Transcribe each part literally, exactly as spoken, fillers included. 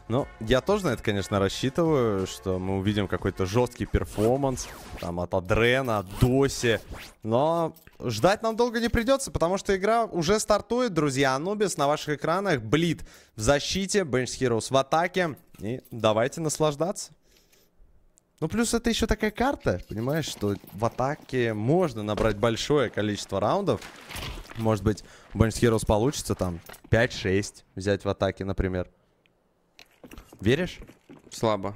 Ну, я тоже на это, конечно, рассчитываю, что мы увидим какой-то жесткий перформанс там от Адрена, от Доси. Но ждать нам долго не придется, потому что игра уже стартует, друзья. Анубис на ваших экранах, Блид в защите, Banished Heroes в атаке. И давайте наслаждаться. Ну, плюс это еще такая карта, понимаешь, что в атаке можно набрать большое количество раундов. Может быть, у Banished Heroes получится там пять-шесть взять в атаке, например. Веришь? Слабо.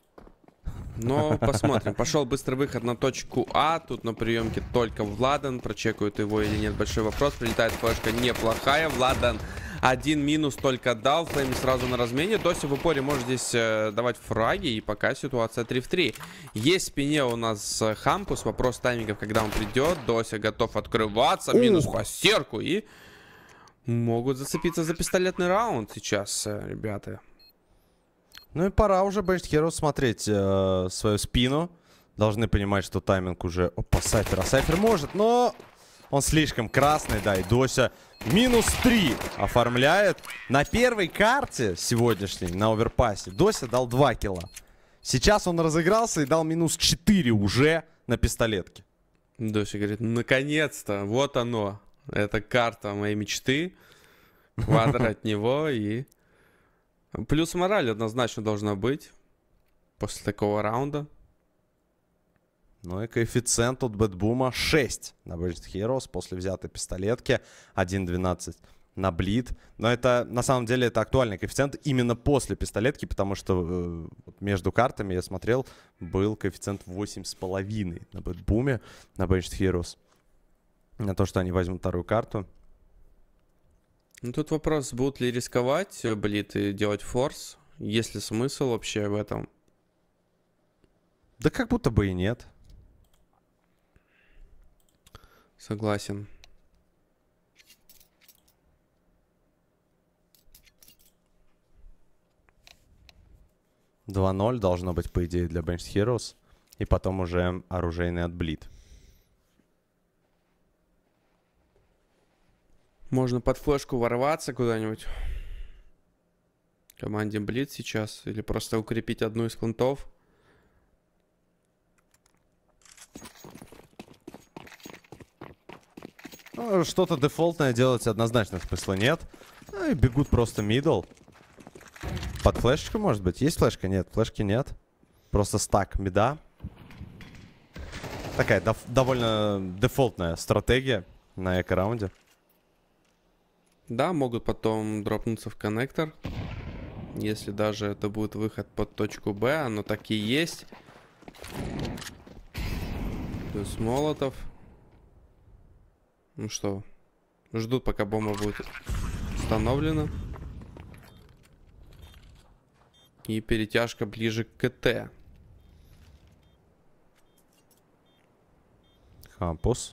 Но посмотрим. Пошел быстрый выход на точку А. Тут на приемке только Владан. Прочекают его или нет, большой вопрос. Прилетает флешка неплохая. Владан один минус только дал. Флейм сразу на размене. Дося в упоре может здесь э, давать фраги. И пока ситуация три в три. Есть в спине у нас Хампус. Вопрос таймингов, когда он придет. Дося готов открываться. Минус по серку. И могут зацепиться за пистолетный раунд сейчас, э, ребята. Ну и пора уже Banished Heroes смотреть э, свою спину. Должны понимать, что тайминг уже... Опа, Сайфер. А Сайфер может, но он слишком красный, да. И Дося минус три оформляет. На первой карте сегодняшней, на оверпассе, Дося дал два килла. Сейчас он разыгрался и дал минус четыре уже на пистолетке. Дося говорит, наконец-то, вот оно. Это карта моей мечты. Квадр от него и... Плюс мораль однозначно должна быть после такого раунда. Ну и коэффициент от Бэтбума шесть на Banished Heroes после взятой пистолетки. один двенадцать на Блид. Но это, на самом деле, это актуальный коэффициент именно после пистолетки, потому что э, между картами, я смотрел, был коэффициент восемь с половиной на Бэтбуме, на Banished Heroes. На то, что они возьмут вторую карту. Ну, тут вопрос, будут ли рисковать Блид и делать форс? Есть ли смысл вообще в этом? Да как будто бы и нет. Согласен. два ноль должно быть, по идее, для Banished Heroes. И потом уже оружейный от Блид. Можно под флешку ворваться куда-нибудь. Команде Блид сейчас. Или просто укрепить одну из клантов. Ну, что-то дефолтное делать однозначно смысла нет. Ну, и бегут просто мидл. Под флешечку, может быть? Есть флешка? Нет, флешки нет. Просто стак мида. Такая дов довольно дефолтная стратегия на эко-раунде. Да, могут потом дропнуться в коннектор. Если даже это будет выход под точку Б. Оно так и есть. Плюс Молотов. Ну что, ждут, пока бомба будет установлена. И перетяжка ближе к КТ. Хампус.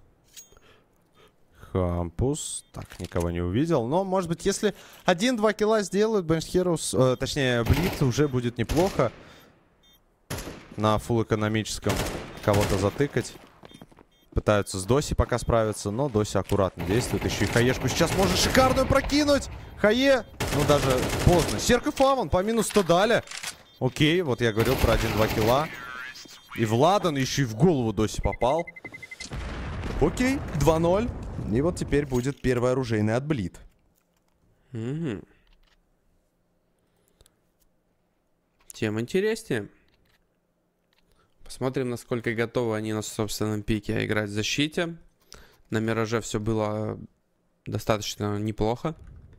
Хампус. Так, никого не увидел. Но, может быть, если один-два килла сделают, Banished Heroes, э, точнее, Блид, уже будет неплохо. На фулл экономическом кого-то затыкать. Пытаются с Доси пока справиться, но Доси аккуратно действует. Еще и Хаешку сейчас может шикарную прокинуть. Хае, ну даже поздно. Серк и Фаван по минус сто дали. Окей, вот я говорил про один-два килла. И Владан еще и в голову Доси попал. Окей, два ноль. И вот теперь будет первый оружейный от Блид. Угу. Тем интереснее. Посмотрим, насколько готовы они на собственном пике играть в защите. На Мираже все было достаточно неплохо.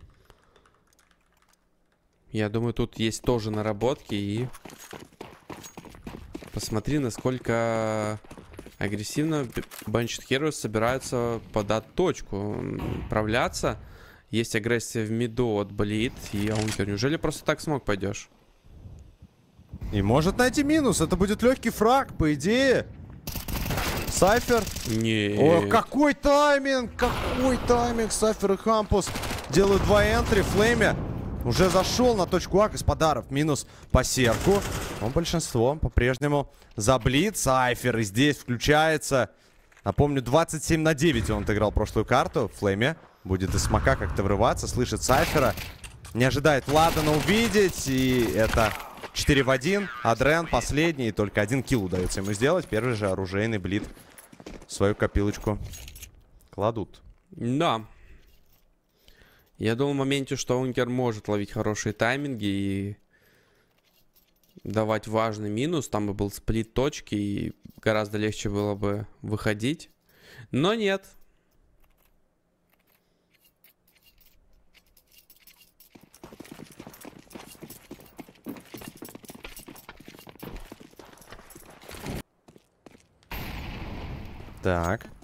Я думаю, тут есть тоже наработки. И посмотри, насколько агрессивно Banished Heroes собираются подать точку, управляться. Есть агрессия в миду от Блид и Аункер. Неужели просто так смог пойдешь? И может найти минус. Это будет легкий фраг, по идее. Сайфер. Нет. О, какой тайминг! Какой тайминг! Сайфер и Хампус делают два энтри. Флейме уже зашел на точку А. Господаров минус по серку. Но большинство по-прежнему за Блид. Сайфер и здесь включается. Напомню, двадцать семь на девять он отыграл прошлую карту. Флейме будет из смока как-то врываться. Слышит Сайфера. Не ожидает Владана увидеть. И это четыре в один. Адрен последний. И только один килл удается ему сделать. Первый же оружейный блит свою копилочку кладут. Да. Я думал в моменте, что Ункер может ловить хорошие тайминги и давать важный минус. Там бы был сплит точки и гораздо легче было бы выходить. Но нет. Так.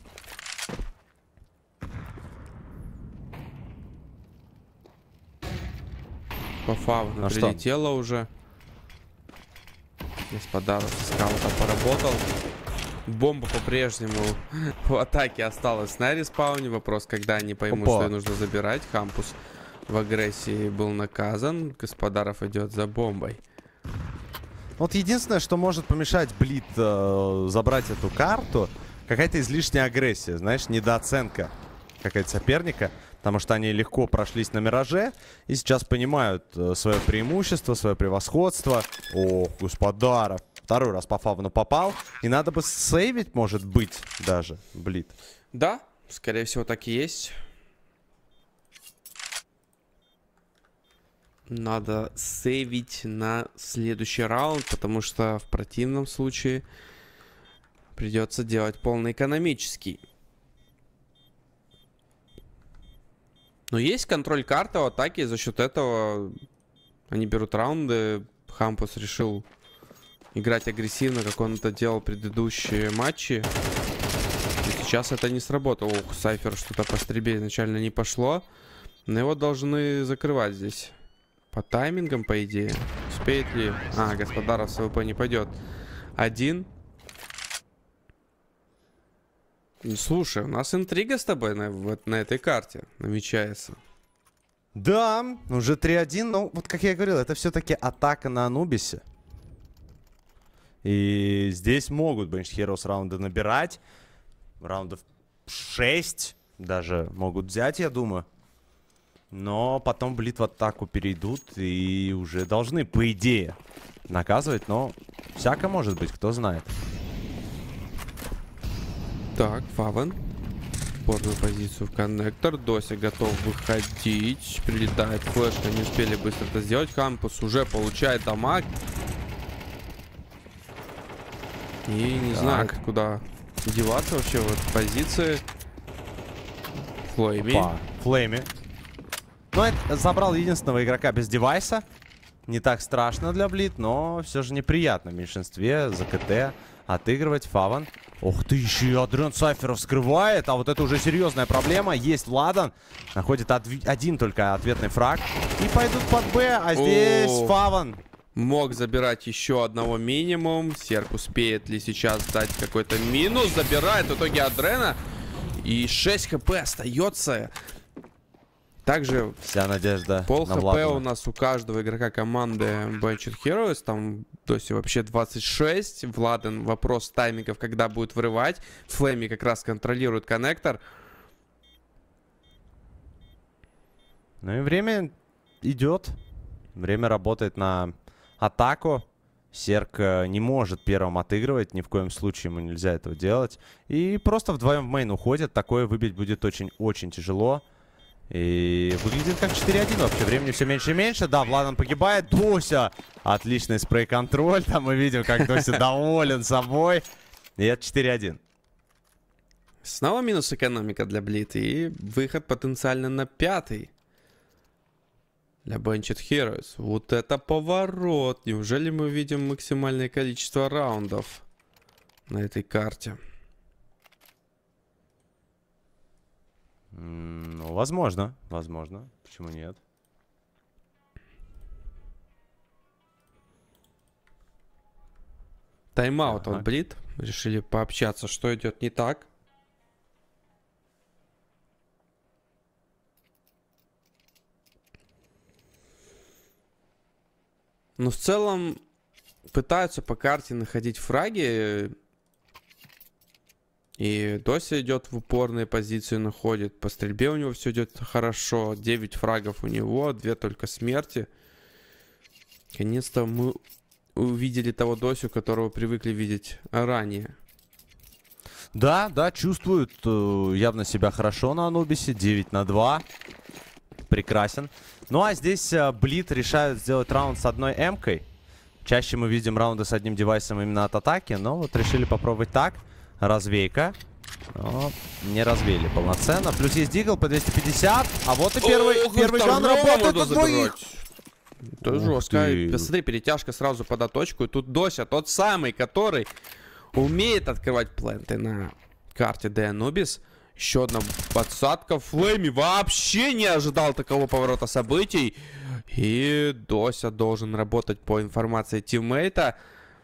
По фауну А прилетело уже. Господа, скаута поработал. Бомба по-прежнему в атаке осталась на респауне. Вопрос, когда они поймут, Опа. что нужно забирать. Хампус в агрессии был наказан. Господаров идет за бомбой. Вот единственное, что может помешать Блит э, забрать эту карту, какая-то излишняя агрессия, знаешь, недооценка какая-то соперника, потому что они легко прошлись на Мираже и сейчас понимают э, свое преимущество, свое превосходство. Ох, Господаров. Второй раз по фавну попал. И надо бы сейвить, может быть, даже Блит. Да, скорее всего, так и есть. Надо сейвить на следующий раунд, потому что в противном случае придется делать полный экономический. Но есть контроль карты в атаке, и за счет этого они берут раунды. Хампус решил играть агрессивно, как он это делал в предыдущие матчи. И сейчас это не сработало. Ух, Сайфер что-то по стрельбе изначально не пошло. Но его должны закрывать здесь. По таймингам, по идее. Успеет ли? А, Господаров с АВП не пойдет. Один. Ну, слушай, у нас интрига с тобой на, вот, на этой карте намечается. Да, уже три один. Но вот как я говорил, это все-таки атака на Анубисе. И здесь могут Bench Heroes раунды набирать. Раундов шесть даже могут взять, я думаю. Но потом Блит в атаку перейдут и уже должны, по идее, наказывать. Но всяко может быть, кто знает. Так, Фавен. Спорную позицию в коннектор. Дося готов выходить. Прилетает флешка. Не успели быстро это сделать. Хампус уже получает дамаг. И не Так. знаю, куда деваться вообще в этой позиции. Флейми. Опа, Флейми. Ну, это забрал единственного игрока без девайса. Не так страшно для Блит, но все же неприятно в меньшинстве за КТ отыгрывать. Фаван. Ух ты, еще и Адрен Сайферов скрывает. А вот это уже серьезная проблема. Есть Владан. Находит один только ответный фраг. И пойдут под Б. А здесь О. Фаван. Мог забирать еще одного минимум. Серк успеет ли сейчас дать какой-то минус? Забирает в итоге Адрена. И шесть хп остается. Также Вся надежда пол на хп Владана. у нас у каждого игрока команды Bench Heroes. Там Доси вообще двадцать шесть. Владан, вопрос таймингов, когда будет врывать. Флейми как раз контролирует коннектор. Ну и время идет. Время работает на атаку. Серк не может первым отыгрывать. Ни в коем случае ему нельзя этого делать. И просто вдвоем в мейн уходят. Такое выбить будет очень-очень тяжело. И выглядит как четыре один вообще. Времени все меньше и меньше. Да, Владан погибает. Дося. Отличный спрей-контроль. Там мы видим, как Дося доволен собой. И это четыре один. Снова минус экономика для Блит. И выход потенциально на пятый. Для Bench Heroes. Вот это поворот. Неужели мы видим максимальное количество раундов на этой карте? Ну, возможно. Возможно. Почему нет? Тайм-аут Ага. от Блит. Решили пообщаться, что идет не так. Но в целом пытаются по карте находить фраги. И Дося идет в упорные позиции, находит. По стрельбе у него все идет хорошо. девять фрагов у него, две только смерти. Наконец-то мы увидели того Досю, которого привыкли видеть ранее. Да, да, чувствуют э, явно себя хорошо на Анубисе. девять на два. Прекрасен. Ну а здесь э, Блит решают сделать раунд с одной эмкой. Чаще мы видим раунды с одним девайсом именно от атаки. Но вот решили попробовать так. Развейка. Но не развеяли полноценно. Плюс есть дигл по двести пятьдесят. А вот и первый, Ох, первый ган работает от двоих. Это жестко. Посмотри, перетяжка сразу под точку. И тут Дося, тот самый, который умеет открывать пленты на карте де Анубис. Еще одна подсадка. Флейми вообще не ожидал такого поворота событий. И Дося должен работать по информации тиммейта.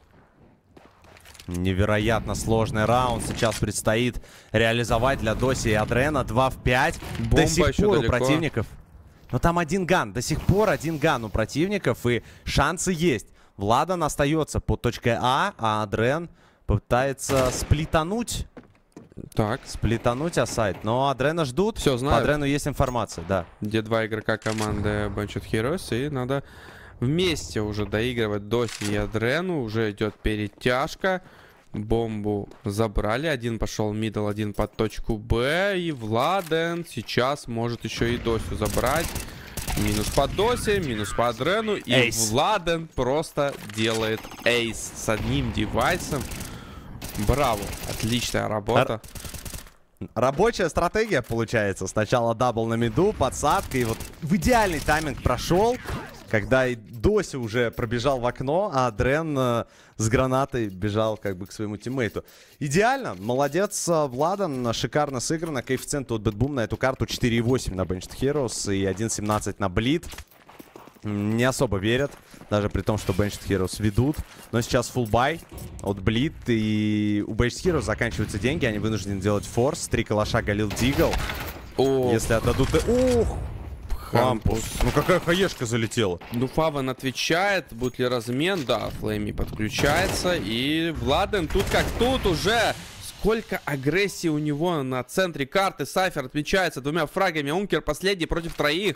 Невероятно сложный раунд сейчас предстоит реализовать для Доси и Адрена. два в пять. Бомба до сих еще пор далеко. у противников. Но там один ган. До сих пор один ган у противников. И шансы есть. Владан остается под точкой А, а Адрен пытается сплитануть. Так. Сплитануть асайд. Но Адрена ждут. Все, знаю. По Адрену есть информация, да. Где два игрока команды Bunched Heroes. И надо вместе уже доигрывать Доси и Адрену. Уже идет перетяжка. Бомбу забрали. Один пошел мидл, один под точку Б. И Владен сейчас может еще и Досю забрать. Минус по Досе, минус по Адрену. И Эйс. Владен просто делает эйс с одним девайсом. Браво. Отличная работа. Рабочая стратегия получается. Сначала дабл на миду, подсадка. И вот в идеальный тайминг прошел, когда и Дося уже пробежал в окно, а Адрен э, с гранатой бежал как бы к своему тиммейту. Идеально. Молодец, э, Владан. Шикарно сыграно. Коэффициент от Бэтбум на эту карту четыре и восемь на Bunched Heroes и один семнадцать на Блит. Не особо верят, даже при том, что Bunched Heroes ведут. Но сейчас фулбай от Блит, и у Bunched Heroes заканчиваются деньги, они вынуждены делать форс. Три калаша галил Дигл. О, Если отдадут... Ух! Хампус. Ну какая хаешка залетела. Ну, Фаван отвечает, будет ли размен. Да, Флейми подключается. И Владен тут как тут уже. Сколько агрессии у него на центре карты. Сайфер отмечается двумя фрагами. Ункер последний против троих.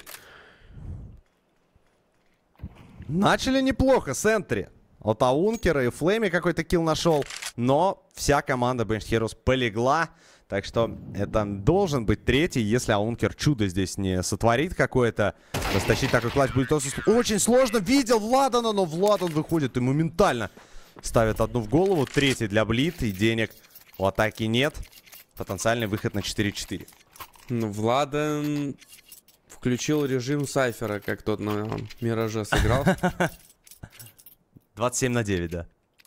Начали неплохо с энтри. От Аункера и Флейми какой-то килл нашел. Но вся команда Bunched Heroes полегла. Так что это должен быть третий, если Аункер чудо здесь не сотворит какое-то. Растащить такой клатч будет очень сложно. Видел Владана, но Владан выходит и моментально ставит одну в голову. Третий для Блит, и денег у атаки нет. Потенциальный выход на четыре четыре. Ну, Владан включил режим Сайфера, как тот на Мираже сыграл. двадцать семь на девять, да.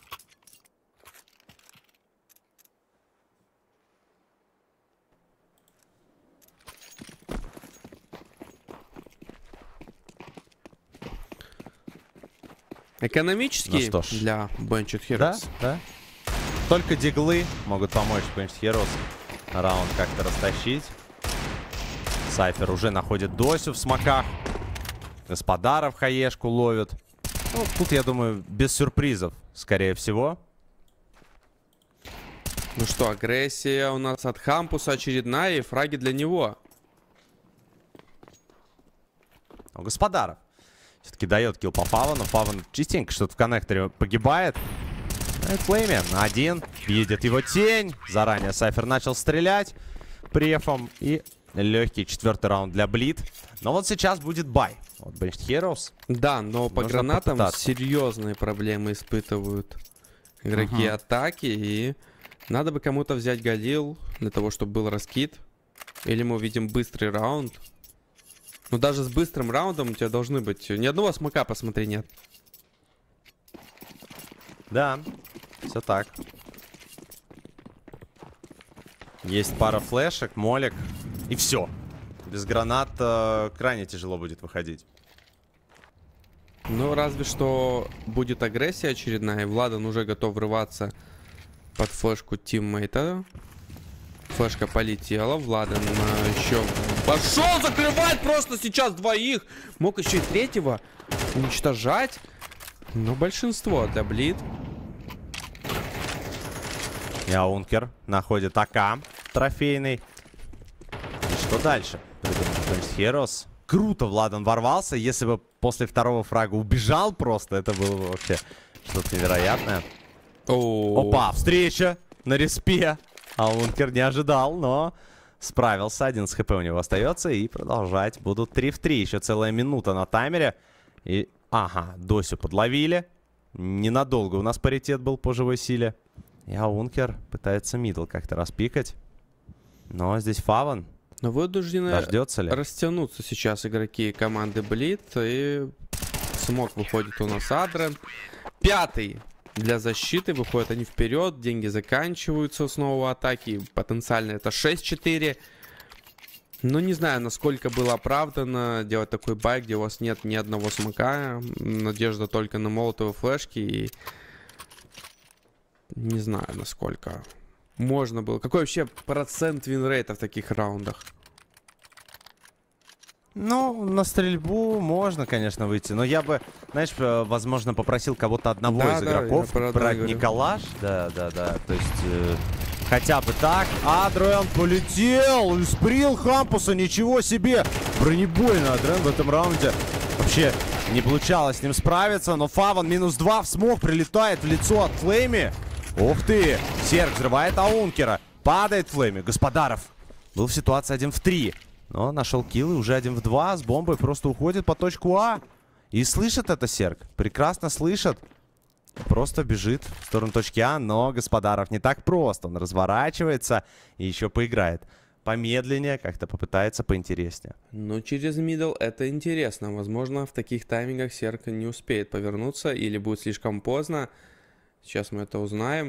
Экономически Ну что ж. для Bunched Heroes. Да, да. Только диглы могут помочь Bunched Heroes раунд как-то растащить. Сайфер уже находит Досю в смоках. Господаров хаешку ловит. Ну, тут, я думаю, без сюрпризов, скорее всего. Ну что, агрессия у нас от Хампуса очередная, и фраги для него. У Господаров все-таки дает килл по Фавану. Фаван частенько что-то в коннекторе погибает. Ну и Флейми один. Видит его тень. Заранее Сайфер начал стрелять префом. И легкий четвертый раунд для Блит. Но вот сейчас будет бай от Bunched Heroes. Да, но по Нужно гранатам попытаться. серьезные проблемы испытывают игроки Ага. атаки. И надо бы кому-то взять Галил для того, чтобы был раскид. Или мы увидим быстрый раунд. Ну даже с быстрым раундом у тебя должны быть... Ни одного смока, посмотри, нет. Да, все так. Есть пара флешек, молик. И все. Без гранат э, крайне тяжело будет выходить. Ну, разве что будет агрессия очередная. И Владан уже готов врываться под флешку тиммейта. Флешка полетела. Владан э, еще пошел закрывать просто сейчас двоих. Мог еще и третьего уничтожать. Но большинство для Блит. Яункер находит АК трофейный. И что дальше? Херос. Круто Владан ворвался. Если бы после второго фрага убежал просто, это было бы вообще что-то невероятное. О-о-о. Опа, встреча на респе. Аункер не ожидал, но справился. Один с хп у него остается. И продолжать будут три в три. Еще целая минута на таймере. И, ага, Досю подловили. Ненадолго у нас паритет был по живой силе. И Аункер пытается мидл как-то распикать. Но здесь Фаван. Но вынуждены Дождется ли? растянуться сейчас игроки команды Блит. И смог выходит у нас Адрен. Пятый для защиты. Выходят они вперед. Деньги заканчиваются снова атаки. Потенциально это шесть четыре. Ну, не знаю, насколько было оправдано делать такой бай, где у вас нет ни одного смока. Надежда только на молотовые флешки. И не знаю, насколько можно было. Какой вообще процент винрейта в таких раундах? Ну, на стрельбу можно, конечно, выйти. Но я бы, знаешь, возможно, попросил кого-то одного да, из да, игроков брать Николаш. Да, да, да. То есть, э, хотя бы так. Адриан полетел! Сприл Хампуса, ничего себе! Бронебойно Адриан в этом раунде. Вообще не получалось с ним справиться. Но Фаван минус два в смог прилетает в лицо от Флейми. Ух ты! Серк взрывает Аункера. Падает Флейми. Господаров был в ситуации один в три. Но нашел килл и уже один в два с бомбой просто уходит по точку А. И слышит это Серк. Прекрасно слышит. Просто бежит в сторону точки А. Но Господаров не так просто. Он разворачивается и еще поиграет помедленнее, как-то попытается поинтереснее. Но через мидл это интересно. Возможно, в таких таймингах Серк не успеет повернуться или будет слишком поздно. Сейчас мы это узнаем.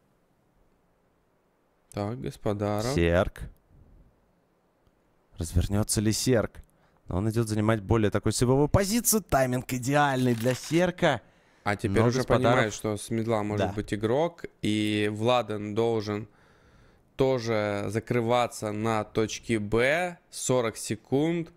Так, Господаров. Серк. Развернется ли Серк? Но он идет занимать более такой сейвовую позицию. Тайминг идеальный для Серка. А теперь Но уже Господаров... понимает, что с мидла может да. быть игрок. И Владан должен тоже закрываться на точке Б. сорок секунд.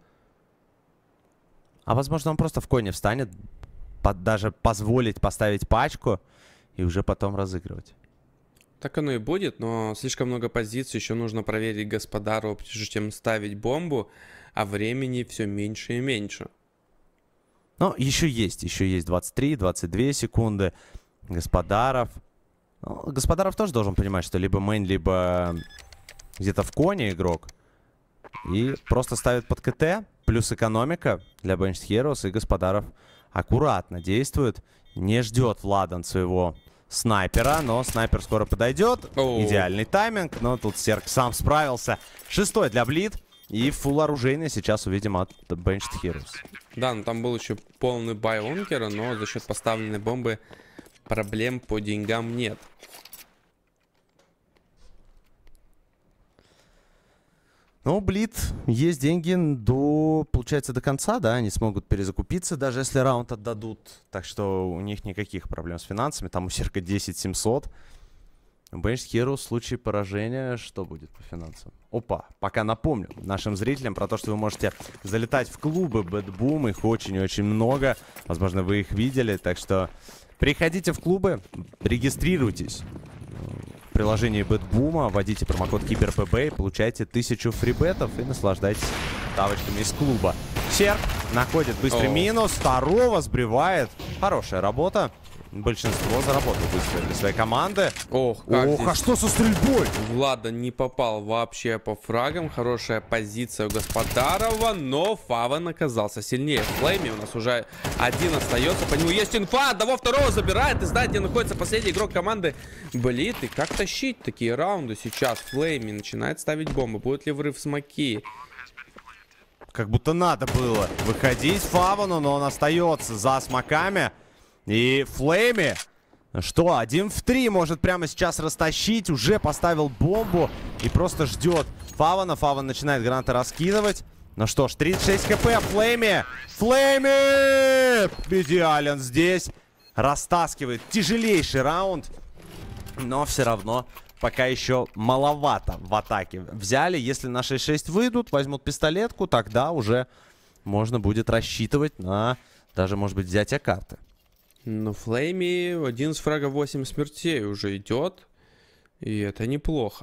А возможно, он просто в коне встанет. Под, даже позволить поставить пачку. И уже потом разыгрывать. Так оно и будет, но слишком много позиций. Еще нужно проверить Господару, прежде чем ставить бомбу. А времени все меньше и меньше. Но еще есть. Еще есть двадцать три двадцать две секунды. Господаров. Ну, Господаров тоже должен понимать, что либо мейн, либо где-то в коне игрок. И просто ставит под КТ. Плюс экономика для Benched Heroes. И Господаров аккуратно действует. Не ждет Владан своего снайпера, но снайпер скоро подойдет. Оу. Идеальный тайминг, но тут Серк сам справился. Шестой для Блид. И фулл оружейный сейчас увидим от Benched Heroes. Да, ну там был еще полный бай Ункера, но за счет поставленной бомбы проблем по деньгам нет. Ну, Блид, есть деньги до, получается, до конца, да, они смогут перезакупиться, даже если раунд отдадут. Так что у них никаких проблем с финансами, там у Серка десять семьсот. У Benched Heroes в случае поражения что будет по финансам? Опа, пока напомню нашим зрителям про то, что вы можете залетать в клубы Bad Boom, их очень и очень много. Возможно, вы их видели, так что приходите в клубы, регистрируйтесь в приложении Bad Boom, вводите промокод KeeperPB, получайте тысячу фрибетов и наслаждайтесь ставочками из клуба. Серк находит быстрый О. минус, второго сбривает. Хорошая работа. Большинство заработало быстро для своей команды. Ох, как Ох, здесь а что со стрельбой? Влада не попал вообще по фрагам. Хорошая позиция у Господарова, но Фаван оказался сильнее. В Флейме у нас уже один остается. По нему есть инфа. Одного второго забирает. И знает, где находится последний игрок команды Блит. И как тащить такие раунды сейчас? Флейме начинает ставить бомбы. Будет ли врыв смоки? Как будто надо было выходить Фавану, но он остается за смоками. И Флейми, что, один в три может прямо сейчас растащить. Уже поставил бомбу и просто ждет Фавана. Фаван начинает гранаты раскидывать. Ну что ж, тридцать шесть хп. Флейми! Флейми! Идеален здесь. Растаскивает тяжелейший раунд. Но все равно пока еще маловато в атаке. Взяли, если на шесть шесть выйдут, возьмут пистолетку, тогда уже можно будет рассчитывать на даже, может быть, взятие карты. Ну, Флейми один с фрага восемь смертей уже идет. И это неплохо.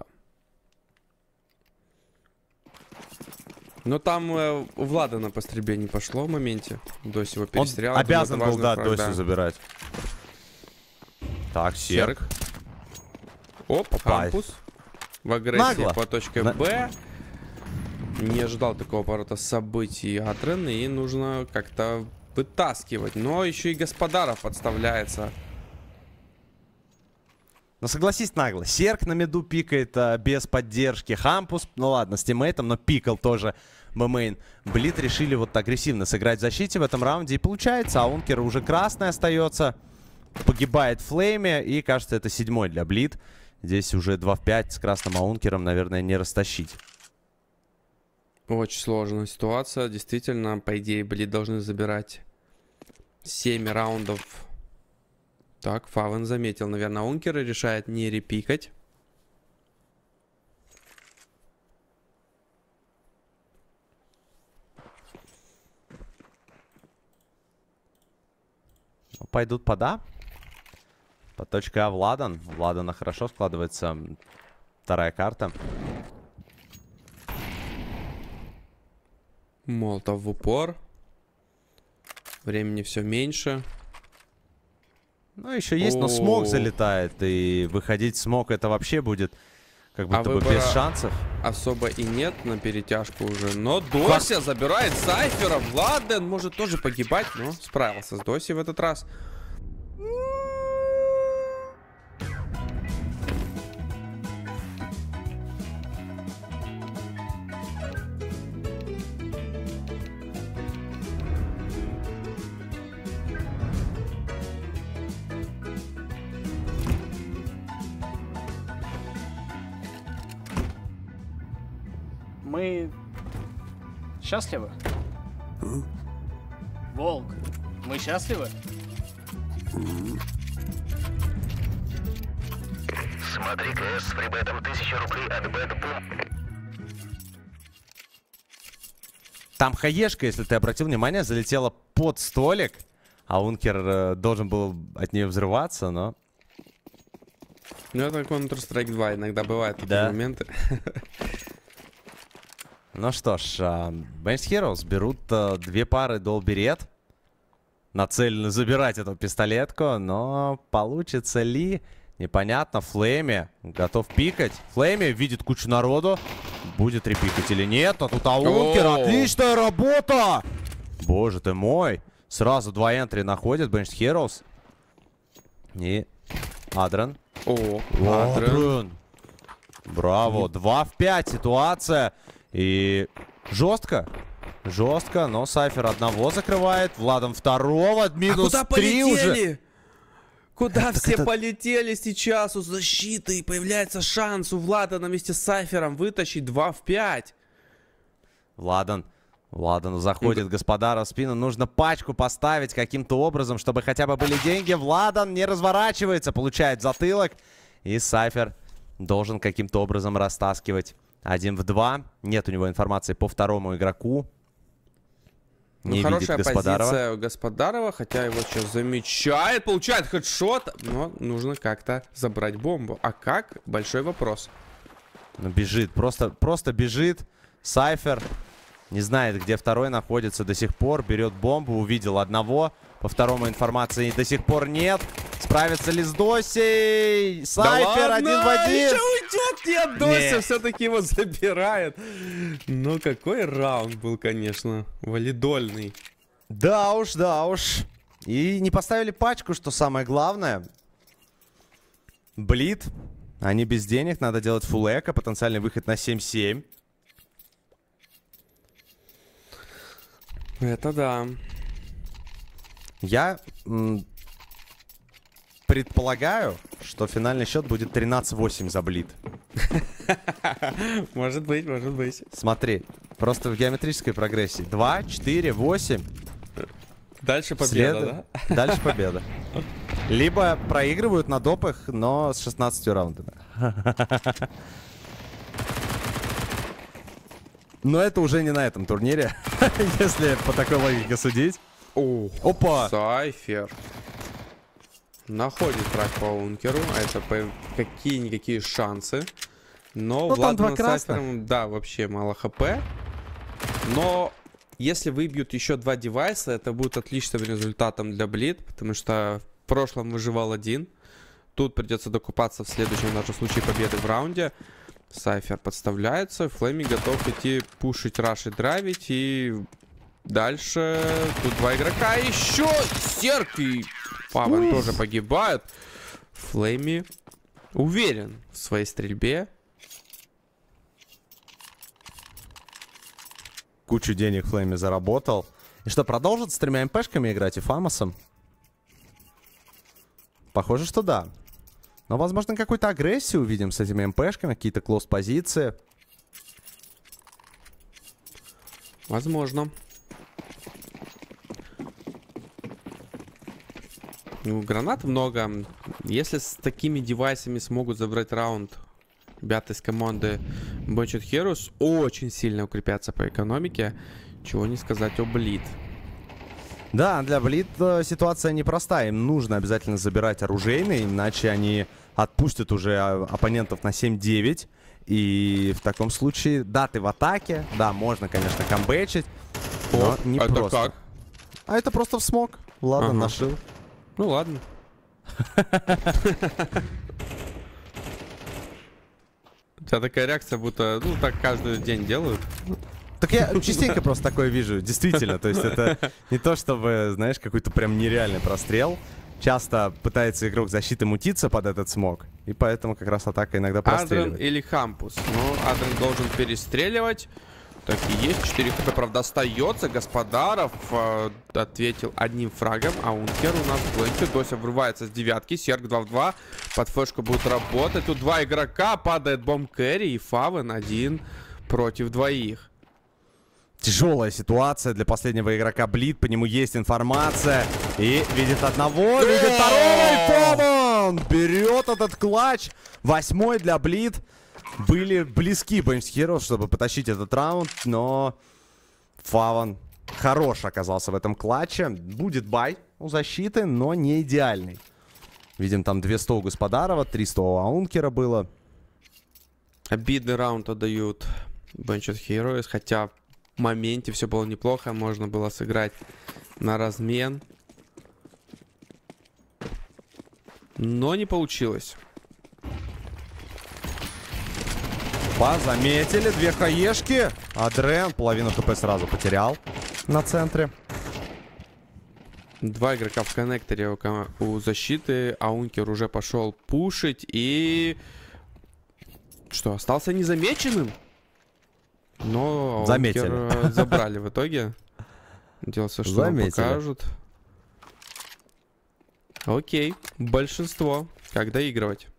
Но там э, у Влада на постребе не пошло в моменте. Доси его перестрелял. Он обязан был, да, Доси да. забирать. Так, Серк. Оп, Хампус. В агрессии Нагло. По точке На... Б. Не ожидал такого поворота событий Адрен. И нужно как-то вытаскивать. Но еще и Господаров подставляется. Ну согласись, нагло. Серк на миду пикает а, без поддержки. Хампус, ну ладно, с тиммейтом, но пикал тоже бмейн. Блит решили вот агрессивно сыграть в защите в этом раунде. И получается, а Ункер уже красный остается. Погибает Флейме. И кажется, это седьмой для Блит. Здесь уже два в пять с красным аункером, наверное, не растащить. Очень сложная ситуация. Действительно, по идее, Блит должны забирать семь раундов. Так, Фавен заметил, наверное, Ункера, решает не репикать. Пойдут под А. По точке А Владан. Владана хорошо складывается вторая карта. Молотов в упор. Времени все меньше. Ну, еще есть, но смог залетает. И выходить в смог это вообще будет как будто бы без шансов. Особо и нет на перетяжку уже. Но Дося забирает Сайфера. Владен может тоже погибать, но справился с Доси в этот раз. Мы счастливы? Mm. Волк, мы счастливы? Mm. Смотри КС с фрибетом тысяча рублей от Бэдбум. Там хаешка, если ты обратил внимание, залетела под столик. А Ункер э, должен был от нее взрываться, но... Ну это Counter-Strike два, иногда бывают такие да. моменты. Ну что ж, Banished Heroes берут uh, две пары Dolby Red. Нацелены забирать эту пистолетку, но получится ли? Непонятно. Флейми готов пикать. Флейми видит кучу народу. Будет репикать или нет? А тут Аункер. Отличная работа! Боже ты мой. Сразу два энтри находит Banished Heroes. И Адрен. О, Адрен. Браво. два в пять ситуация. И жестко, жестко, но Сайфер одного закрывает, Владом второго, минус а куда три полетели? уже. Куда так все это... полетели сейчас у защиты? И появляется шанс у Влада на месте с Сайфером вытащить два в пять. Владан, Владан заходит, ну, Господара в спину, нужно пачку поставить каким-то образом, чтобы хотя бы были деньги. Владан не разворачивается, получает затылок. И Сайфер должен каким-то образом растаскивать. Один в два. Нет у него информации по второму игроку. Не ну, видит хорошая Господарова. позиция у Господарова, хотя его сейчас замечает, получает хедшот, но нужно как-то забрать бомбу. А как? Большой вопрос. Ну, бежит, просто, просто бежит. Сайфер не знает, где второй находится до сих пор. Берет бомбу, увидел одного. По второму информации до сих пор нет. Справится ли с Досей? Сайфер, да один в один. Еще уйдет? Нет, Дося все-таки его забирает. Ну, какой раунд был, конечно, валидольный. Да уж, да уж. И не поставили пачку, что самое главное. Блит. Они без денег, надо делать фулл эко. Потенциальный выход на семь семь. Это да. Я предполагаю, что финальный счет будет тринадцать восемь за Блит. Может быть, может быть. Смотри, просто в геометрической прогрессии. два, четыре, восемь. Дальше победа, След... да? Дальше победа. Либо проигрывают на допах, но с шестнадцатью раундами. Но это уже не на этом турнире, если по такой логике судить. О, опа! Сайфер. Находит фраг по Ункеру. Это какие-никакие шансы. Но ну, Владан с Сайфером, да, вообще мало хп. Но если выбьют еще два девайса, это будет отличным результатом для Блид. Потому что в прошлом выживал один. Тут придется докупаться в следующем, в нашем случае, победы в раунде. Сайфер подставляется. Флейми готов идти пушить, рашить, драйвить. И дальше тут два игрока. Еще Серк и Фаван тоже погибают. Флейми уверен в своей стрельбе. Кучу денег Флейми заработал. И что, продолжит с тремя МПшками играть и Фамосом? Похоже, что да. Но, возможно, какую-то агрессию увидим с этими МПшками. Какие-то клоус-позиции. Возможно. Ну, гранат много. Если с такими девайсами смогут забрать раунд ребята из команды Bunched Heroes, очень сильно укрепятся по экономике. Чего не сказать о Блид. Да, для Блид э, ситуация непростая. Им нужно обязательно забирать оружейный, иначе они отпустят уже оппонентов на семь девять. И в таком случае, да, ты в атаке. Да, можно, конечно, камбэчить. Но О, не это просто. как? А это просто в смог. Ладно, Ага. нашил. Ну ладно. У тебя такая реакция, будто, ну, так каждый день делают. Так я частенько просто такое вижу. Действительно, то есть это не то, чтобы, знаешь, какой-то прям нереальный прострел. Часто пытается игрок защиты мутиться под этот смог. И поэтому как раз атака иногда Адрен простреливает. или Хампус. Ну, Адрен должен перестреливать. Так и есть. четыре хп, правда, остается. Господаров э, ответил одним фрагом. А Ункер у нас в плейте. Дося врывается с девятки. Серк два в два. Под флешку будут работать. Тут два игрока. Падает бомб кэрри. И Фавен один против двоих. Тяжелая ситуация для последнего игрока Блид. По нему есть информация. И видит одного, видит второго. И Фавен берет этот клатч. Восьмой для Блид. Были близки Bunched Heroes, чтобы потащить этот раунд, но Фаван хорош оказался в этом клатче. Будет бай у защиты, но не идеальный. Видим, там двести у Господарова, триста у Аункера было. Обидный раунд отдают Bunched Heroes, хотя в моменте все было неплохо, можно было сыграть на размен. Но не получилось. Заметили, две хаешки. Адрен половину хп сразу потерял на центре. Два игрока в коннекторе у, у защиты. Аункер уже пошел пушить. И... Что, остался незамеченным? Но Аункер забрали в итоге. Надеялся, что нам покажут. Окей. Большинство. Как доигрывать?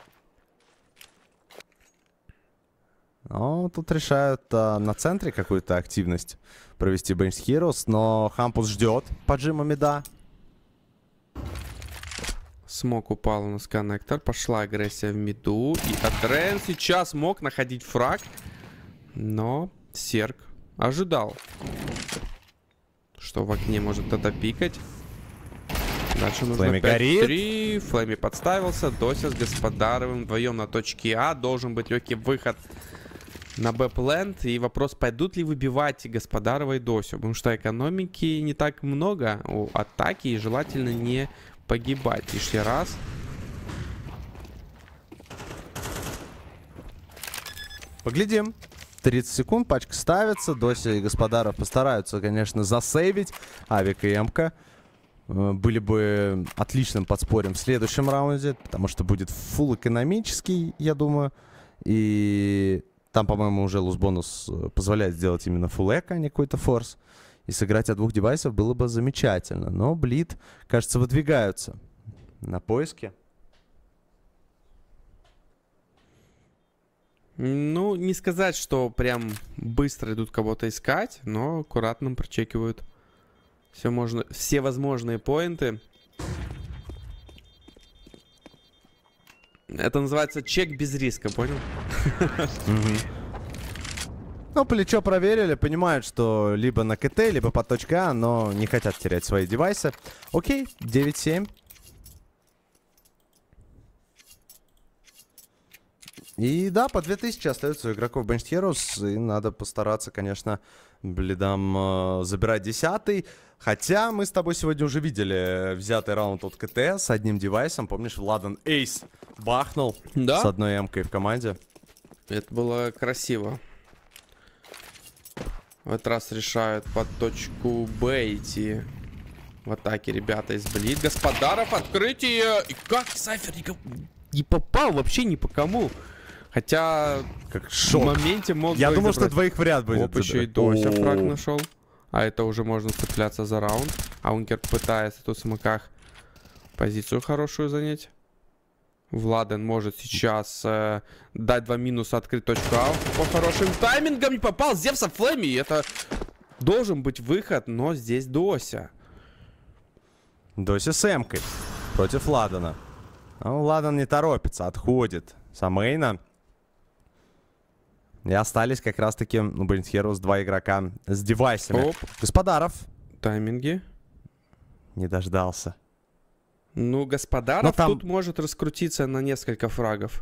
Ну, тут решают а, на центре какую-то активность провести Bunched Heroes, но Хампус ждет поджима мида. Смог упал у нас коннектор, пошла агрессия в миду. И Адрен сейчас мог находить фраг, но Серк ожидал, что в окне может кто-то пикать. Дальше нужно пять три. Флейми подставился. Дося с Господаровым вдвоем на точке А. Должен быть легкий выход на Б-плент. И вопрос, пойдут ли выбивать Господарова и Досю. Потому что экономики не так много у атаки. И желательно не погибать лишний раз. Поглядим. тридцать секунд, пачка ставится. Дося и Господаров постараются, конечно, засейвить. Авик и Эмка были бы отличным подспорьем в следующем раунде, потому что будет фулл экономический, я думаю. И там, по-моему, уже луз-бонус позволяет сделать именно фулл эко, а не какой-то форс. И сыграть от двух девайсов было бы замечательно. Но Блид, кажется, выдвигаются на поиски. Ну, не сказать, что прям быстро идут кого-то искать, но аккуратно прочекивают все, можно, все возможные поинты. Это называется чек без риска, понял? Ну, плечо проверили, понимают, что либо на КТ, либо под точкой А, но не хотят терять свои девайсы. Окей, девять семь. И да, по две тысячи остается у игроков Benched Heroes. И надо постараться, конечно, блидам э, забирать десятый. Хотя мы с тобой сегодня уже видели взятый раунд от КТ с одним девайсом. Помнишь, Владан Эйс бахнул Да? с одной эмкой в команде. Это было красиво. В этот раз решают под точку Б идти. В атаке ребята из Блид. Господаров, открытие! И как Сайфер не, не попал вообще ни по кому. Хотя Как в шок. моменте мог Я бы думал, что забрать. двоих вряд будет. Оп, еще и забирать. Дося фраг О. нашел. А это уже можно цепляться за раунд. Аункер пытается тут в смыках позицию хорошую занять. Владен может сейчас э, дать два минуса, открыть точку А. По хорошим таймингам не попал. Зевса Флэми. И это должен быть выход, но здесь Дося. Дося с эмкой против Ладана. Ну, Ладан не торопится, отходит с мейна. И остались как раз-таки у Benched Heroes два игрока с девайсами. Оп. Господаров Тайминги. не дождался. Ну, Господаров Но там- тут может раскрутиться на несколько фрагов.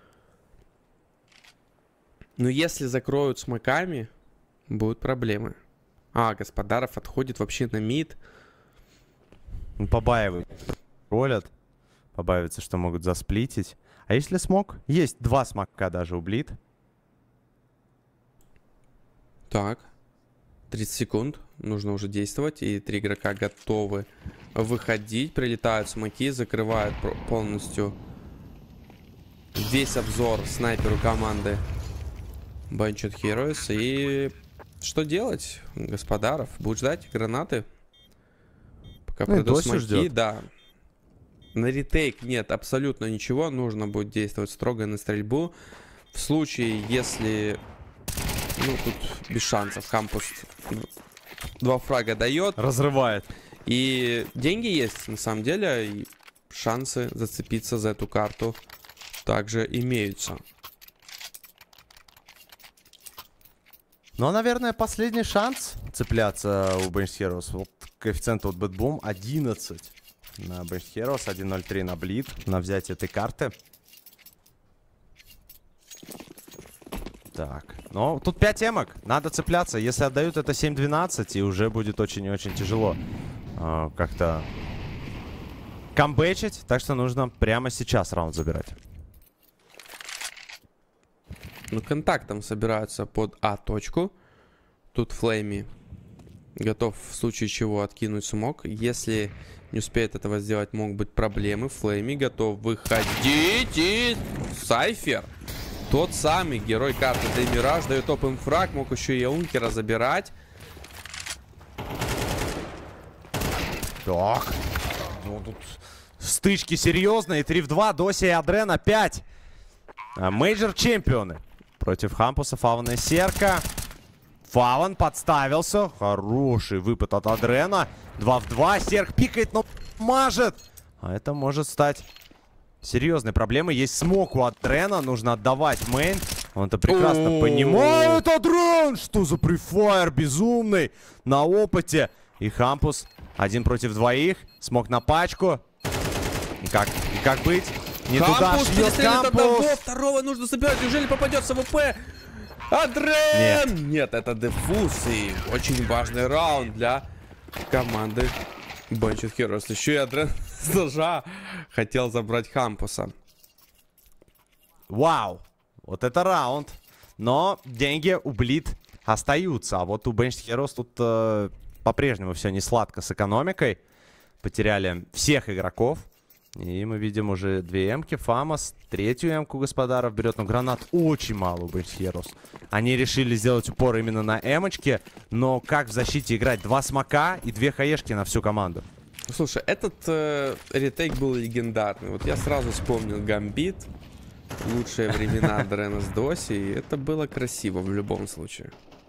Но если закроют смыками, будут проблемы. А, Господаров отходит вообще на мид. Ну, побаивают. Ролят. Побаиваются, что могут засплитить. А если смог? Есть два смока даже у Блид. Так. тридцать секунд. Нужно уже действовать. И три игрока готовы выходить. Прилетают смоки. Закрывают про- полностью весь обзор снайперу команды Benched Heroes. И что делать? Господаров будет ждать гранаты. Пока Ну и пройдут Досю смоки. ждет. Да. На ретейк нет абсолютно ничего. Нужно будет действовать строго на стрельбу. В случае, если... Ну, тут без шансов. Кампус два фрага дает. Разрывает. И деньги есть, на самом деле. И шансы зацепиться за эту карту также имеются. Ну, наверное, последний шанс цепляться у Benched Heroes. Вот коэффициент от Бэтбум одиннадцать на Benched Heroes, один ноль три на Блид, на взятие этой карты. Так, ну, тут пять эмок, надо цепляться. Если отдают, это семь двенадцать, и уже будет очень и очень тяжело э, как-то камбэчить. Так что нужно прямо сейчас раунд забирать. Ну, контактом собираются под А-точку. Тут Флейми готов в случае чего откинуть смог. Если не успеет этого сделать, могут быть проблемы. Флейми готов выходить. И Сайфер, тот самый герой карты Демираж, дает опен фраг. Мог еще и Аункера забирать. Так, ну тут стычки серьезные. три в два, Дося и Адрен опять. Мейджор чемпионы. Против Хампуса, Фавана и Серка. Фаван подставился. Хороший выпад от Адрена. два в два. Серк пикает, но мажет. А это может стать серьезной проблемой. Есть смок у Адрена. Нужно отдавать мейн. Он это прекрасно О-о-о. понимает. Адрен! Что за префайр безумный на опыте. И Хампус один против двоих. Смок на пачку. И как, и как быть? Не туда Кампус шьет перестрелит одного, Кампус. второго нужно собирать. Неужели попадет с АВП? Адрен! Нет. Нет, это дефуз. И очень важный раунд для команды Benched Heroes. Еще и Адрен с ножа хотел забрать Кампуса. Вау. Вот это раунд. Но деньги у Блид остаются. А вот у Benched Heroes тут э, по-прежнему все не сладко с экономикой. Потеряли всех игроков. И мы видим уже две эмки. Фамас третью эмку Господаров берет. Но гранат очень мало у Benched Heroes. Они решили сделать упор именно на эмочке. Но как в защите играть? Два смока и две хаешки на всю команду. Слушай, этот э, ретейк был легендарный. Вот я сразу вспомнил Гамбит. Лучшие времена Адрена с Доси. И это было красиво в любом случае.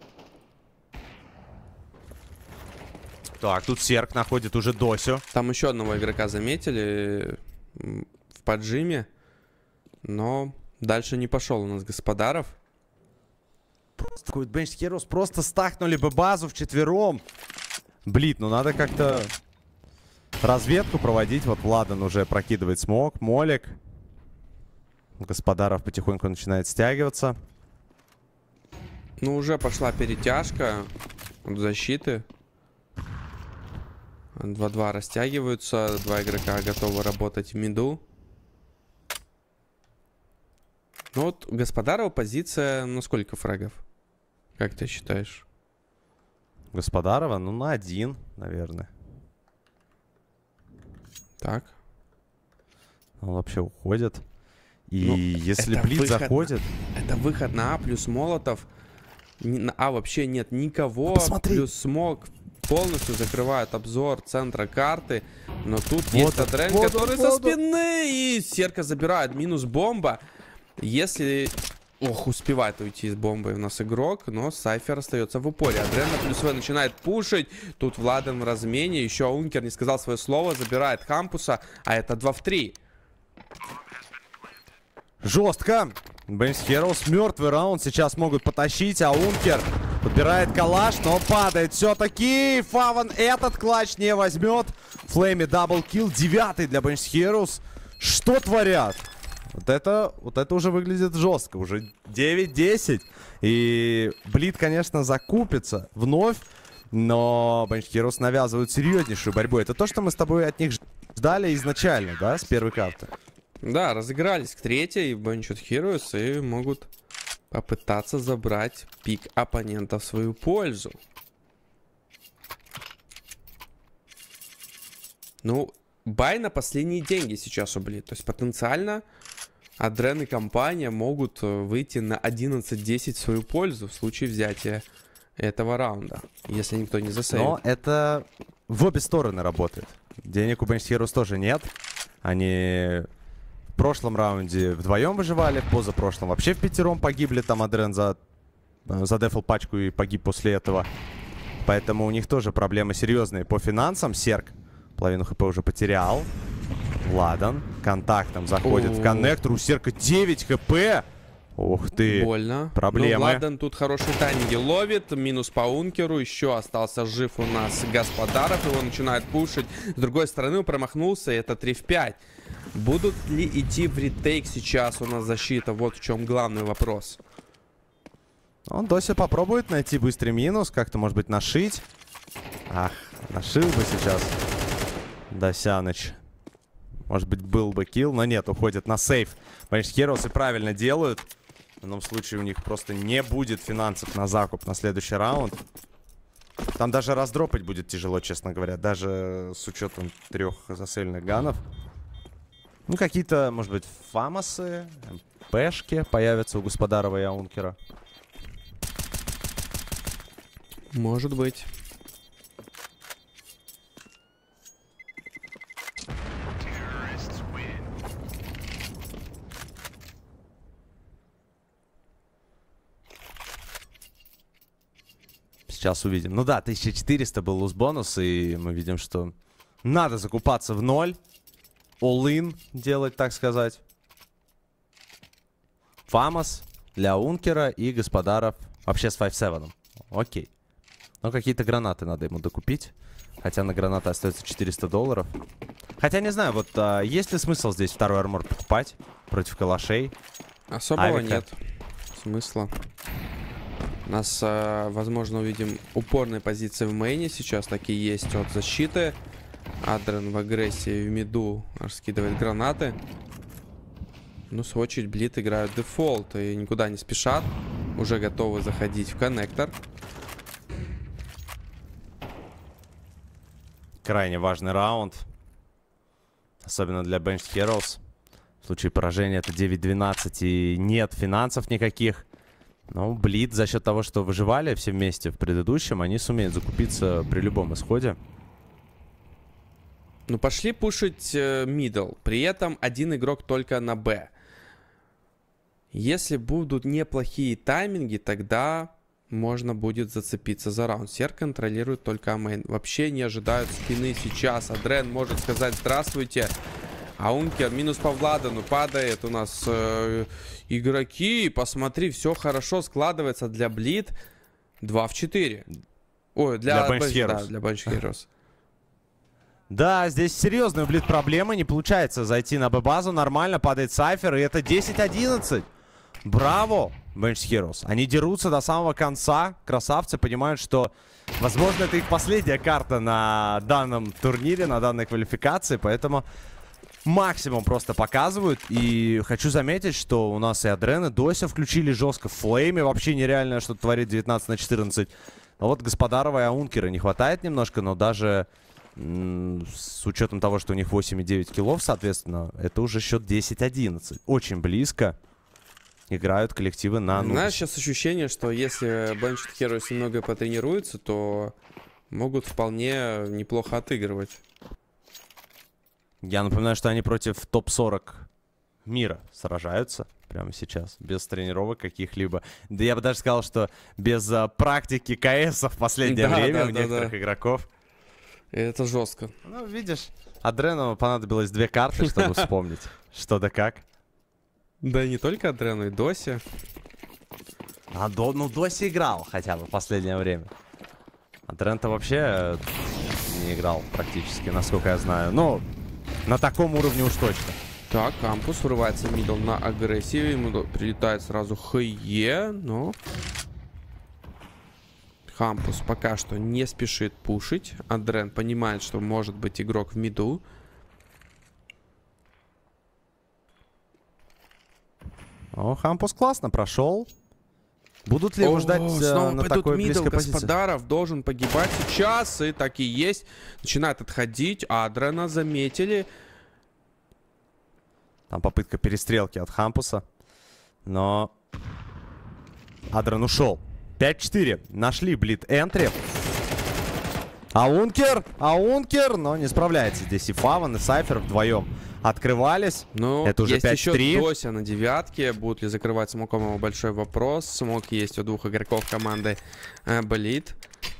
Так, тут Серк находит уже Досю. Там еще одного игрока заметили м, в поджиме. Но дальше не пошел у нас Господаров. Просто такой Benched Heroes просто стахнули бы базу вчетвером. Блин, ну надо как-то разведку проводить. Вот Владан уже прокидывает смог. Молик. Господаров потихоньку начинает стягиваться. Ну, уже пошла перетяжка от защиты. два-два растягиваются. Два игрока готовы работать в миду. Ну вот, Господарова позиция на сколько фрагов? Как ты считаешь? Господарова, ну, на один, наверное. Так. Он вообще уходит. И Ну, если это Блиц выход заходит... На, это выход на А плюс Молотов. Ни- На А вообще нет никого. Посмотри. Плюс Смог полностью закрывает обзор центра карты. Но тут Вот есть он, Адрен, вот он, который вот со он. спины. И Серка забирает минус бомба. Если... Ох, успевает уйти с бомбой у нас игрок, но Сайфер остается в упоре. Адрен на плюс В начинает пушить. Тут Владан в размене. Еще Ункер не сказал свое слово. Забирает Хампуса. А это два в три. Жестко. Бенч Хероус мертвый раунд сейчас могут потащить, а Ункер подбирает калаш, но падает все-таки. Фаван этот клатч не возьмет. Флейми даблкил, девятый для Бенч Хероус. Что творят? Вот это, вот это уже выглядит жестко. Уже девять десять. И Блид, конечно, закупится вновь. Но Бенч Хероус навязывают серьезнейшую борьбу. Это то, что мы с тобой от них ждали изначально, да, с первой карты. Да, разыгрались к третьей, Bunch Heroes, и могут попытаться забрать пик оппонента в свою пользу. Ну, бай на последние деньги сейчас у Блид. То есть потенциально Адрен и компания могут выйти на одиннадцать десять в свою пользу в случае взятия этого раунда, если никто не засейвит. Но это в обе стороны работает. Денег у Bench Heroes тоже нет. Они... В прошлом раунде вдвоем выживали, в позапрошлом вообще в пятером погибли. Там Адрен за, задефал пачку и погиб после этого. Поэтому у них тоже проблемы серьезные по финансам. Серк половину хп уже потерял. Ладан контактом заходит О-о-о. в коннектор. У Серка девять хп. Ух ты. Больно. Проблемы. Но Владан тут хорошие тайминги ловит. Минус по Ункеру. Еще остался жив у нас Господаров. Его начинает пушить. С другой стороны промахнулся. И это три в пять. Будут ли идти в ретейк сейчас у нас защита? Вот в чем главный вопрос. Он Дося попробует найти быстрый минус. Как-то, может быть, нашить. Ах, нашил бы сейчас Досяныч. Может быть, был бы килл. Но нет, уходит на сейф. Bench Heroes и правильно делают. В ином случае у них просто не будет финансов на закуп на следующий раунд. Там даже раздропать будет тяжело, честно говоря. Даже с учетом трех засельных ганов. Ну, какие-то, может быть, фамосы, пешки появятся у Господарова и Аункера. Может быть. Сейчас увидим. Ну да, тысяча четыреста был луз-бонус, и мы видим, что надо закупаться в ноль. All-in делать, так сказать. Фамос для Ункера и Господаров вообще с пять семь. Окей. Но какие-то гранаты надо ему докупить. Хотя на гранаты остается четыреста долларов. Хотя не знаю, вот а, есть ли смысл здесь второй армор покупать против калашей? Особого Авика. нет смысла. Нас, а, возможно, увидим упорные позиции в мейне сейчас. Такие есть от защиты. Адрен в агрессии в миду раскидывает гранаты. Ну, в свою очередь, Блит играют дефолт и никуда не спешат. Уже готовы заходить в коннектор. Крайне важный раунд. Особенно для Bench Heroes. В случае поражения это девять двенадцать и нет финансов никаких. Но Блит за счет того, что выживали все вместе в предыдущем, они сумеют закупиться при любом исходе. Ну, пошли пушить мидл. Э, При этом один игрок только на Б. Если будут неплохие тайминги, тогда можно будет зацепиться за раунд. Сер контролирует только мейн. Вообще не ожидают спины сейчас. Адрен может сказать здравствуйте. А Ункер минус по Владану падает. У нас э, игроки. Посмотри, все хорошо складывается для Блид. два в четыре. Ой, для, Для Bench Bench, Heroes. да, для Bench Heroes. Да, здесь серьезная, блин, проблема. Не получается зайти на Б-базу нормально. Падает Сайфер, и это десять одиннадцать. Браво, Bench Heroes. Они дерутся до самого конца. Красавцы понимают, что, возможно, это их последняя карта на данном турнире, на данной квалификации. Поэтому максимум просто показывают. И хочу заметить, что у нас и Адрен, и Дося включили жестко. В Флейме вообще нереально, что творит девятнадцать на четырнадцать. А вот Господарова и Аункера не хватает немножко, но даже с учетом того, что у них восемь и девять киллов, соответственно, это уже счет десять одиннадцать. Очень близко играют коллективы на нуль. Знаешь, сейчас ощущение, что если Bench Heroes немного потренируются, то могут вполне неплохо отыгрывать. Я напоминаю, что они против топ сорок мира сражаются прямо сейчас, без тренировок каких-либо. Да я бы даже сказал, что без а, практики КС в последнее да, время да, у да, некоторых да. игроков. Это жестко. Ну, видишь, Адрену понадобилось две карты, чтобы вспомнить, что да как. Да и не только Адрену, и Доси. А до, ну, Доси играл хотя бы в последнее время. Адрен-то вообще не играл практически, насколько я знаю. Ну, на таком уровне уж точно. Так, Кампус врывается в мидл на агрессию. Ему прилетает сразу ХЕ, но... Кампус пока что не спешит пушить. Адрен понимает, что может быть игрок в миду. О, Хампус классно прошел. Будут ли его О, ждать э, снова на пойдут такой мидл. близкой позиции? Господаров должен погибать сейчас. И так и есть. Начинает отходить. Адрена заметили. Там попытка перестрелки от Хампуса. Но Адрен ушел. пять четыре. Нашли блит энтри. Аункер! Аункер! Но не справляется здесь и Фаван, и Сайфер вдвоем открывались. Ну, это уже есть пять три. еще Дося на девятке. Будут ли закрывать смоком, его большой вопрос. Смок есть у двух игроков команды э, Болит.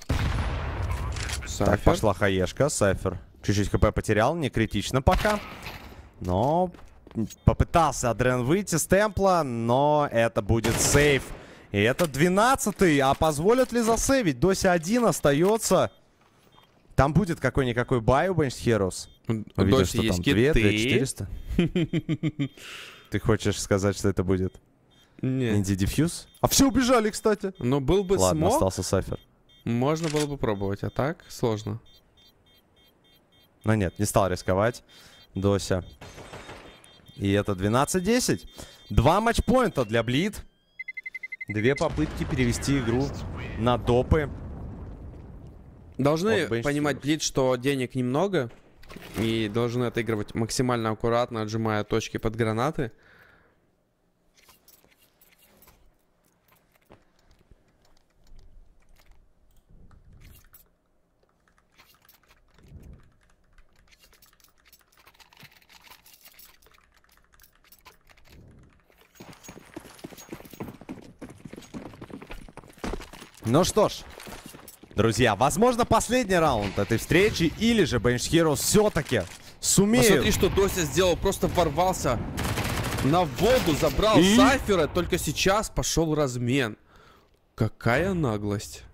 Так, пошла хаешка. Сайфер чуть-чуть хп потерял. Не критично пока. Но попытался Адрен выйти с темпла. Но это будет сейф. И это двенадцатый. А позволят ли засейвить? Дося один остается. Там будет какой-никакой бай у Bench Heroes. У Доси есть киты. две четыреста. Ты хочешь сказать, что это будет Нет. Инди Диффьюз? А все убежали, кстати. Но был бы Ладно, смог, остался Сайфер. можно было бы пробовать. А так сложно. Но нет, не стал рисковать Дося. И это двенадцать десять. Два матчпоинта для Блид. Две попытки перевести игру на допы. Должны Вот понимать, Heroes. Блид, что денег немного. И должны отыгрывать максимально аккуратно, отжимая точки под гранаты. Ну что ж, друзья, возможно, последний раунд этой встречи, или же Bench Heroes все-таки сумеют. Посмотри, что Дося сделал. Просто ворвался на воду, забрал И? Сайфера. Только сейчас пошел размен. Какая наглость.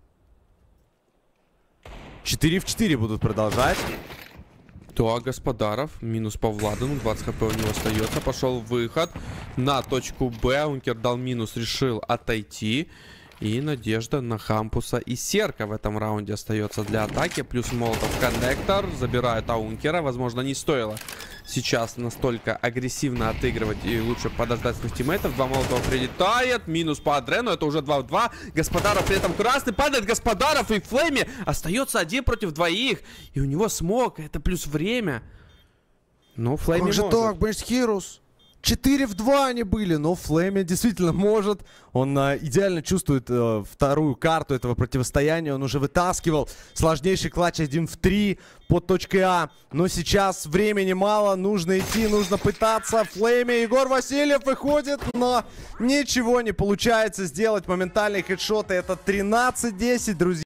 четыре в четыре будут продолжать. Так, Господаров. Минус по Владану. двадцать хп у него остается. Пошел выход на точку Б. Ункер дал минус, решил отойти. И надежда на Хампуса и Серка в этом раунде остается для атаки. Плюс Молотов коннектор. Забирает Аункера. Возможно, не стоило сейчас настолько агрессивно отыгрывать. И лучше подождать своих тиммейтов. Два Молотова прилетает. Минус по Адрену. Это уже два в два. Господаров при этом красный. Падает Господаров. И в Флейме остается один против двоих. И у него смог. Это плюс время. Но Флейме Как же может. так, Bench Heroes? четыре в два они были, но Флейме действительно может. Он а, идеально чувствует а, вторую карту этого противостояния. Он уже вытаскивал сложнейший клатч один в три под точкой А. Но сейчас времени мало, нужно идти, нужно пытаться. Флейме, Егор Васильев выходит, но ничего не получается сделать. Моментальный хедшот, и это тринадцать десять, друзья.